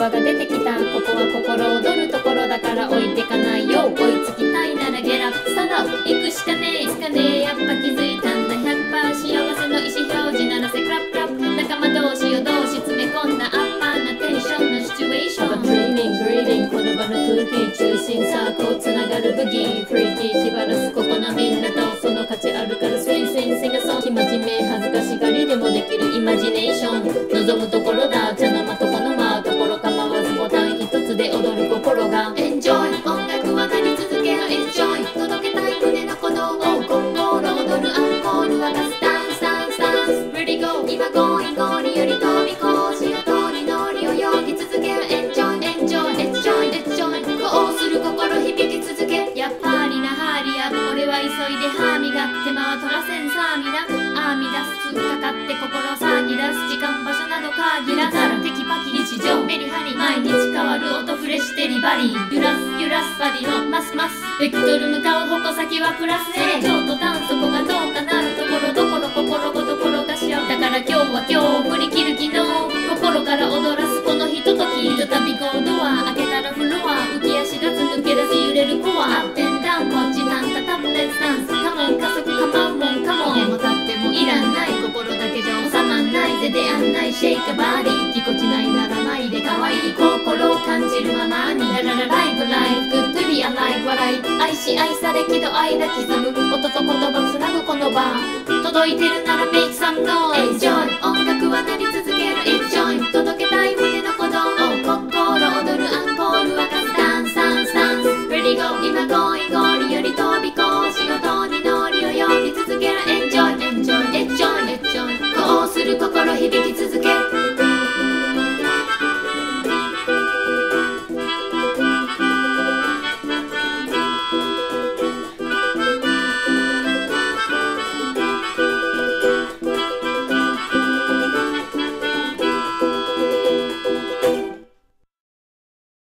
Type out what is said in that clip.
葉が出てきた。ここは心躍るところだから置いてかないよ。追いつきたいならゲラップスタンドアップ。行くしかねえつかねえ、やっぱ気づいたんだ。 100% 幸せの意思表示鳴らせクラップクラップ。仲間同士を同士詰め込んだアッパーなテンションのシチュエーション。Dreaming, greeting この場の空気中心サークルつながるブギー。プリティ気晴らすここのみんなとその価値あるからスインスインシンガソン。生真面目恥ずかしがりでもできるイマジネーション。望むところだ茶の間とこの間ところ構わずボタン一つで踊る心が Enjoy 音楽は鳴り続け Enjoy 届けたい胸の鼓動を心踊るアンコールはガスダンスダンスダンス Ready go 今ゴーイゴーリより飛び越しを通り乗り泳ぎ続け Enjoy Enjoy Enjoy Enjoy こうする心響き続け。やっぱりなハリア俺は急いで歯磨って手間は取らせんさあ皆アーミダスかかって心騒ぎ出す時間場所など限らずテキパキ日常メリハリ毎日変わる音フレッシュデリバリー。揺らす揺らすバディのマスマスベクトル向かう矛先はプラスでちょっと短そこがどうかなるところどころ心ごと転がし合う。だから今日は今日振り切る昨日心から踊らすこのひととき。ひとたびこうドア開けたらフロア浮き足立つ抜け出す揺れるコアアップンダウンこっちなんかタブレットダンスカモン加速構うもんカモン。でも立ってもいらんない心だけじゃ収まんないぜであんないシェイカバーディぎこちないならないで可愛い心を感じるままにラララライブライフグッドビアライブ笑い愛し愛され喜怒哀楽刻む音と言葉つなぐこの場届いてるなら Make some noise Enjoy 音楽は鳴り続け